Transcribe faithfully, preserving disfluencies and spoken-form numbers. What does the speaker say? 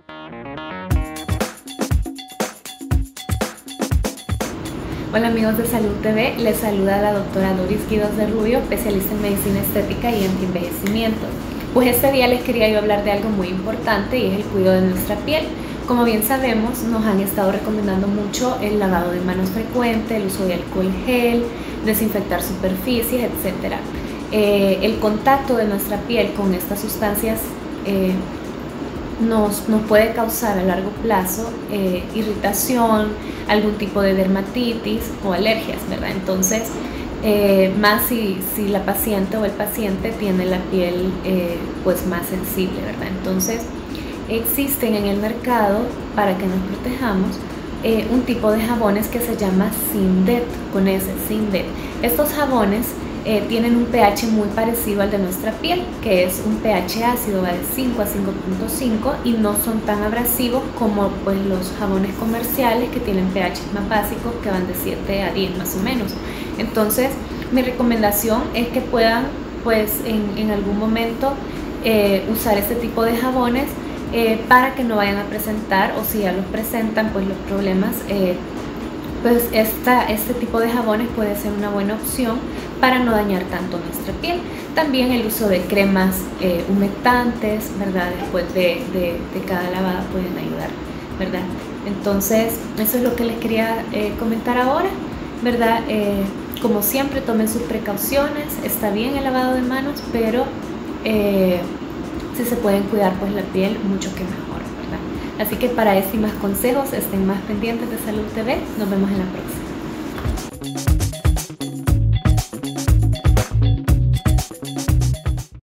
Hola amigos de Salud T V, les saluda la doctora Doris Guidos de Rubio, especialista en medicina estética y antienvejecimiento. Pues este día les quería yo hablar de algo muy importante y es el cuidado de nuestra piel. Como bien sabemos, nos han estado recomendando mucho el lavado de manos frecuente, el uso de alcohol gel, desinfectar superficies, etcétera. Eh, el contacto de nuestra piel con estas sustancias eh, Nos, nos puede causar a largo plazo eh, irritación, algún tipo de dermatitis o alergias, ¿verdad? Entonces, eh, más si, si la paciente o el paciente tiene la piel eh, pues más sensible, ¿verdad? Entonces, existen en el mercado, para que nos protejamos, eh, un tipo de jabones que se llama Sindet, con S, Sindet. Estos jabones Eh, tienen un pH muy parecido al de nuestra piel, que es un pH ácido, va de cinco a cinco punto cinco, y no son tan abrasivos como pues, los jabones comerciales que tienen pH más básicos, que van de siete a diez más o menos. Entonces, mi recomendación es que puedan pues en, en algún momento eh, usar este tipo de jabones eh, para que no vayan a presentar, o si ya los presentan, pues los problemas. Eh, pues esta, este tipo de jabones puede ser una buena opción para no dañar tanto nuestra piel. También el uso de cremas eh, humectantes, ¿verdad? Después de, de, de cada lavada pueden ayudar, ¿verdad? Entonces, eso es lo que les quería eh, comentar ahora, ¿verdad? Eh, como siempre, tomen sus precauciones. Está bien el lavado de manos, pero eh, si se pueden cuidar pues la piel, mucho que mejor, ¿verdad? Así que para este y más consejos, estén más pendientes de Salud T V. Nos vemos en la próxima.